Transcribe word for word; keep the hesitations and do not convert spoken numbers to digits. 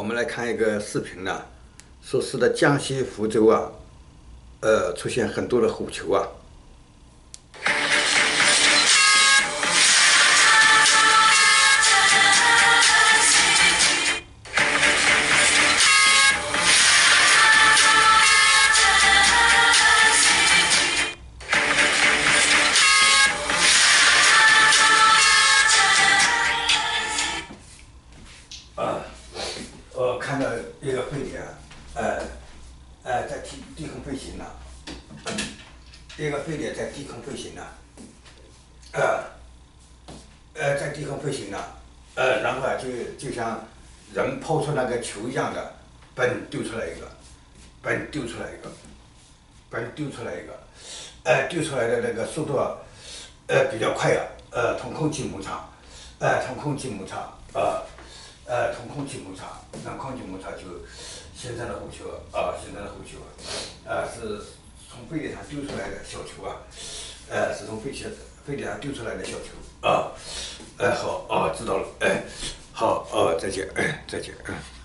们来看一个视频呢，说是的江西福州啊，呃，出现很多的虎球啊。啊，我看到一个飞碟，呃，呃，在低低空飞行呢，一个飞碟在低空飞行呢，呃，呃，在低空飞行呢，呃，然后啊，就就像人抛出那个球一样的，嘣丢出来一个，嘣丢出来一个，嘣丢出来一个，呃，丢出来的那个速度啊，呃，比较快啊，呃，同空气摩擦，呃，同空气摩擦，啊、呃。呃，同空气摩擦，让空气摩擦就形成了虎球啊，形成了虎球，啊，是从飞碟上丢出来的小球啊，呃，是从飞碟飞碟上丢出来的小球啊，哎、呃，好啊，知道了，哎，好，哦，再见，哎，再见，嗯。